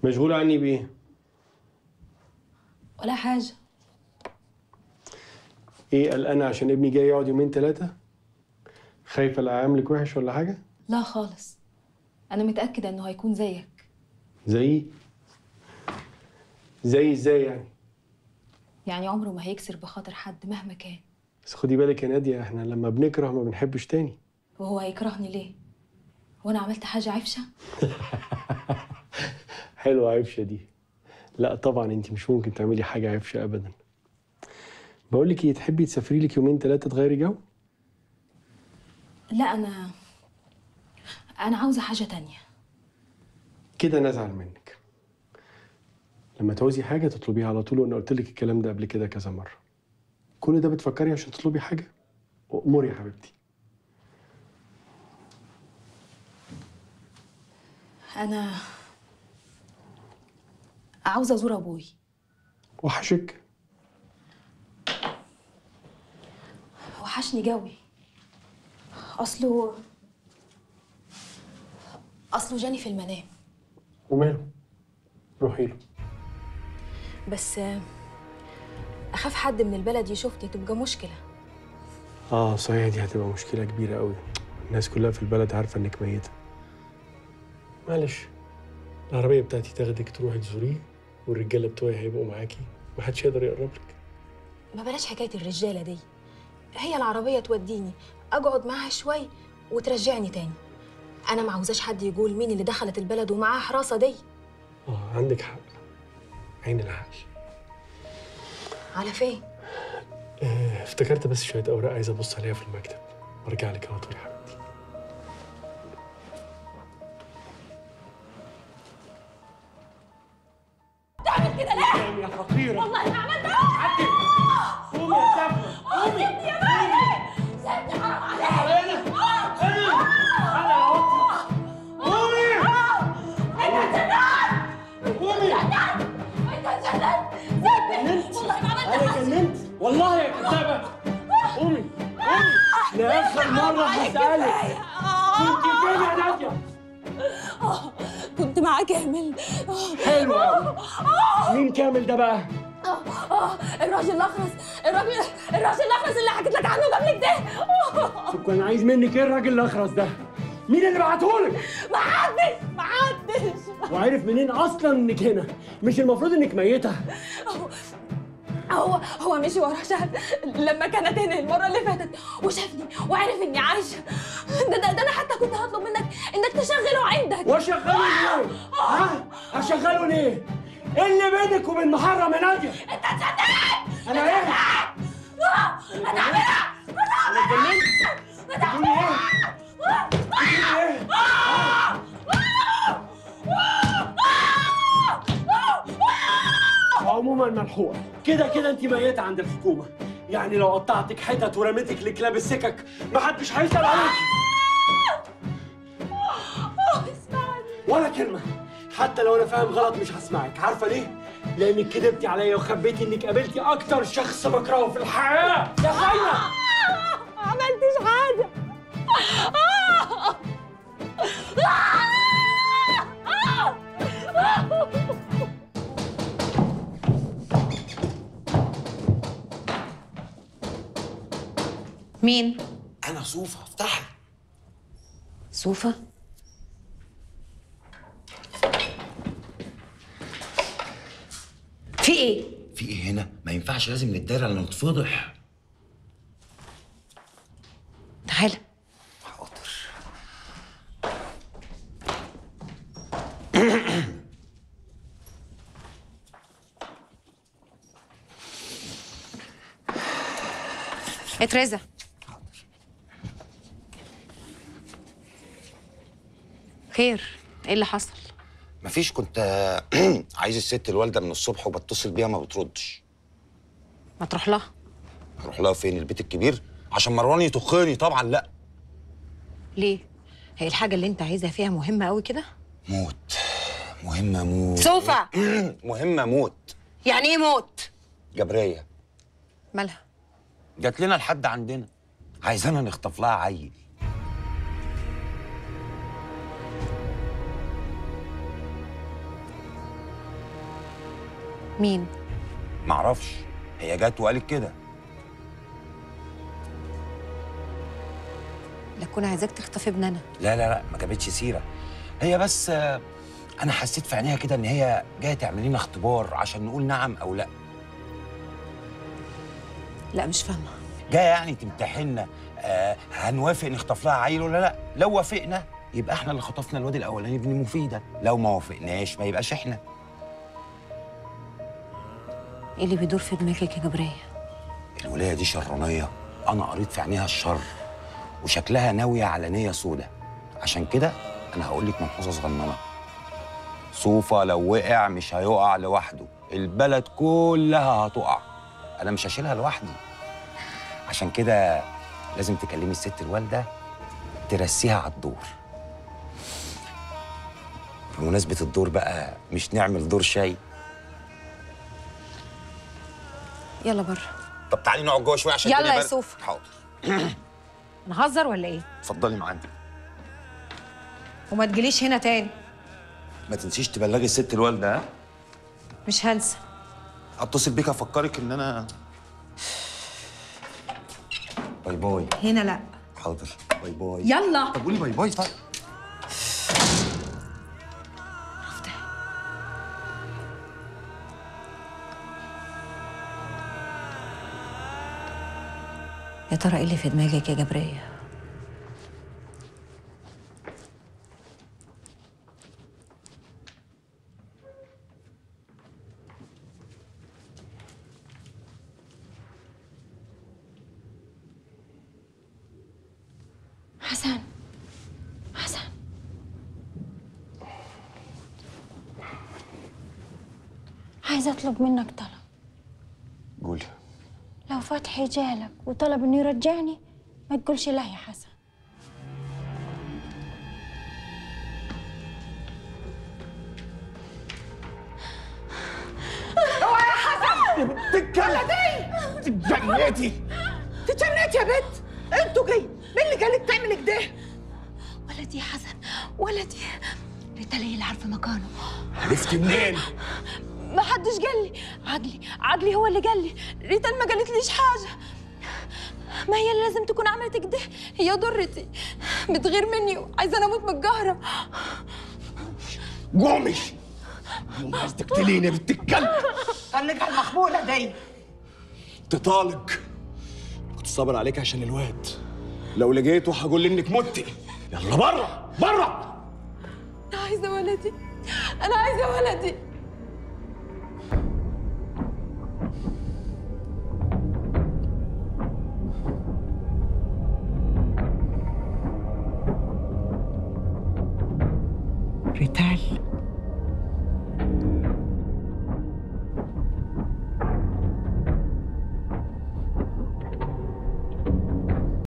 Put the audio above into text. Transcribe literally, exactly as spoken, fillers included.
مشغول عني بايه؟ ولا حاجة. ايه قلقانة عشان ابني جاي يقعد يومين ثلاثة؟ خايفة لا اعملك وحش ولا حاجة؟ لا خالص، أنا متأكدة إنه هيكون زيك. زيي؟ زي ازاي يعني؟ يعني عمره ما هيكسر بخاطر حد مهما كان. بس خدي بالك يا نادية، احنا لما بنكره ما بنحبش تاني. وهو هيكرهني ليه؟ وأنا عملت حاجة عفشة؟ حلوة عفشة دي. لا طبعا انت مش ممكن تعملي حاجة عفشة ابدا. بقول لك ايه، تحبي تسافري لك يومين ثلاثة تغيري جو؟ لا أنا أنا عاوزة حاجة تانية. كده نزعل منك. لما تعوزي حاجة تطلبيها على طول، وانا قلت لك الكلام ده قبل كده كذا مرة. كل ده بتفكري عشان تطلبي حاجة؟ وأموري يا حبيبتي. أنا عاوزة أزور أبوي. وحشك؟ وحشني جوي. أصله أصله جاني في المنام. وماله؟ روحي له. بس أخاف حد من البلد يشوفني تبقى مشكلة. اه صحيح، دي هتبقى مشكلة كبيرة قوي. الناس كلها في البلد عارفة انك ميتة. معلش، العربية بتاعتي تاخدك تروحي تزوريه، والرجالة بتوعي هيبقوا معاكي، محدش يقدر يقرب لك. ما بلاش حكاية الرجالة دي. هي العربية توديني أقعد معاها شوي وترجعني تاني. أنا ما عاوزاش حد يقول مين اللي دخلت البلد ومعاها حراسة دي. اه عندك حق، عين العقل. على فين؟ اه افتكرت بس شوية أوراق عايز أبص عليها في المكتب، وأرجع لك على طول يا حبيبتي. تعمل كده ليه؟ يا خطيرة والله ما عملت. عدي. قومي يا سافرة، قومي. سيبني يا مالك، سيبني حرام عليك. أنا أنا أنا يا وطي. قومي. أنت اتجننت. قومي. أنت اتجننت. سيبني. والله ما عملت أنا حاجة. جننت والله يا كذابة. قومي قومي، لآخر مرة هسألك، كنت فين يا نادية؟ كنت مع كامل. حلو أوي. مين كامل ده بقى؟ الراجل الأخرس، الراجل الراجل الأخرس اللي حكيت لك عنه قبل كده. طب كان عايز منك إيه الراجل الأخرس ده؟ مين اللي بعتهولك؟ ما حدش ما حدش. وعارف منين أصلا إنك هنا؟ مش المفروض إنك ميتة؟ هو هو مشي ورا شهد لما كانت هنا المره اللي فاتت وشافني وعرف اني عايشه. ده, ده, ده انا حتى كنت هطلب منك انك تشغله عندك. واشغله ليه؟ ها؟ اشغله ليه؟ ايه اللي بينك وبين محرم يا ناديه؟ انت اتجننت. انا ايه؟ انا عاملها. انا اتجننت؟ بتقولي ايه؟ بتقولي ايه؟ عموما ملحوقه، كده كده انت ميته عند الحكومه، يعني لو قطعتك حتت ورميتك لكلاب السكك محدش هيسال عليكي. اسمعني. ولا كلمه، حتى لو انا فاهم غلط مش هسمعك. عارفه ليه؟ لانك كدبتي عليا وخبيتي انك قابلتي اكتر شخص بكرهه في الحياه يا خاينه. ما عملتش حاجه. مين؟ أنا صوفة، افتحي. صوفة؟ في ايه؟ في إيه هنا؟ ما ينفعش، لازم نتدارى لأنه نتفضح. تعالى. حاضر. اترزق. خير، ايه اللي حصل؟ مفيش، كنت عايز الست الوالدة من الصبح وبتصل بيها ما بتردش. ما تروح لها. هروح لها فين؟ البيت الكبير؟ عشان مروان يطخني؟ طبعا لا. ليه؟ هي الحاجة اللي انت عايزها فيها مهمة قوي كده؟ موت. مهمة موت. سوفة. مهمة موت. يعني ايه موت؟ جبرية. مالها؟ جات لنا لحد عندنا، عايزانا نخطف لها عيل. مين؟ معرفش، هي جت وقالت كده. لا تكون عايزاك تخطف ابن انا. لا لا لا، ما جابتش سيره. هي بس آه، انا حسيت في عينيها كده ان هي جايه تعمل لنا اختبار عشان نقول نعم او لا. لا مش فاهمه. جايه يعني تمتحننا آه هنوافق نخطف لها عيل ولا لا. لو وافقنا يبقى احنا اللي خطفنا الواد الاولاني ابن مفيده، لو ما وافقناش ما يبقاش احنا. ايه اللي بيدور في دماغك يا جبريه؟ الولايه دي شرانيه، انا قريت في عينيها الشر وشكلها ناويه على نيه سودة. عشان كده انا هقول لك ملحوظه صغننه. صوفه لو وقع مش هيقع لوحده، البلد كلها هتقع. انا مش هشيلها لوحدي. عشان كده لازم تكلمي الست الوالده ترسيها على الدور. بمناسبه الدور بقى، مش نعمل دور شاي؟ يلا بره. طب تعالي نقعد جوه شويه عشان يلا الدنيا يا برد. صوفي. حاضر. نهزر ولا ايه؟ اتفضلي معانا. وما تجيليش هنا تاني. ما تنسيش تبلغي الست الوالده. ها؟ مش هنسى. اتصل بيك افكرك ان انا. باي باي. هنا لا. حاضر. باي باي. يلا. طب قولي باي باي. طيب يا ترى ايه اللي في دماغك يا جبريه؟ حسن حسن عايزة أطلب منك طلب. قولي. لو فتحي جالك وطلب إنه يرجعني ما تقولش لا يا حسن. اوعى يا حسن! ولدي! اتجنيتي اتجنيتي يا بنت! انتوا جاي مين اللي قالك تعمل كده؟ ولدي يا حسن، ولدي. ريتا هي اللي عارفة مكانه. عرفتي منين؟ ما حدش قال لي، عقلي عقلي هو اللي قال لي. ريتا ما قالتليش حاجة. ما هي اللي لازم تكون عملت كده، هي ضرتي بتغير مني وعايزة أنا أموت من القهرة. قومي! قومي عايز تقتليني يا بنت الكلب! طلقها المخبولة دي. تطالق. كنت صابر عليك عشان الواد، لو لقيته هقول انك متي. يلا بره بره! أنا عايزة ولدي، أنا عايزة ولدي. ريتال